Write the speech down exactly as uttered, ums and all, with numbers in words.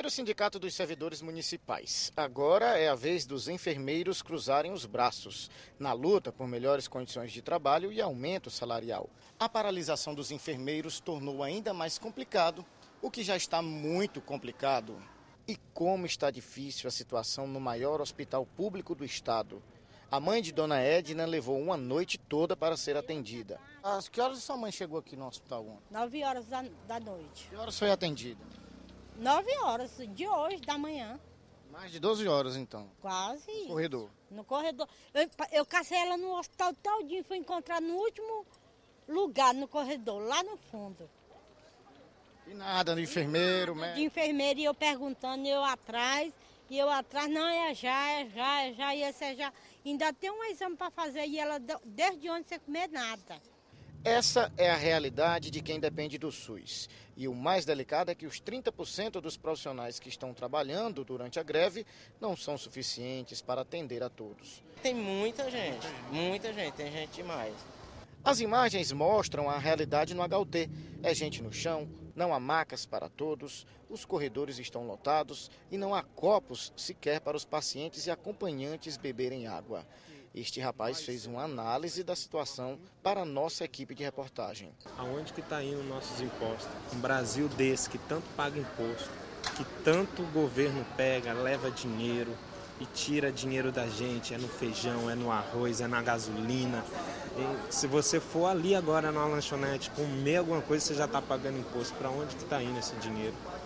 Primeiro, o Sindicato dos Servidores Municipais. Agora é a vez dos enfermeiros cruzarem os braços na luta por melhores condições de trabalho e aumento salarial. A paralisação dos enfermeiros tornou ainda mais complicado o que já está muito complicado. E como está difícil a situação no maior hospital público do estado. A mãe de Dona Edna levou uma noite toda para ser atendida. Às que horas sua mãe chegou aqui no hospital ontem? Nove horas da, da noite. Que horas foi atendida? Nove horas de hoje, da manhã. Mais de doze horas, então. Quase No isso. corredor. No corredor. Eu, eu cacei ela no hospital todinho, fui encontrar no último lugar, no corredor, lá no fundo. E nada, do enfermeiro, De médico. enfermeira, e eu perguntando, e eu atrás, e eu atrás, não, é já, é já, é já, e esse é já. Ainda tem um exame para fazer, e ela, desde ontem, sem comer nada. Essa é a realidade de quem depende do SUS. E o mais delicado é que os trinta por cento dos profissionais que estão trabalhando durante a greve não são suficientes para atender a todos. Tem muita gente, muita gente, tem gente demais. As imagens mostram a realidade no H U T. É gente no chão, não há macas para todos, os corredores estão lotados e não há copos sequer para os pacientes e acompanhantes beberem água. Este rapaz fez uma análise da situação para a nossa equipe de reportagem. Aonde que está indo nossos impostos? Um Brasil desse que tanto paga imposto, que tanto o governo pega, leva dinheiro e tira dinheiro da gente, é no feijão, é no arroz, é na gasolina. E se você for ali agora na lanchonete comer alguma coisa, você já está pagando imposto. Para onde que está indo esse dinheiro?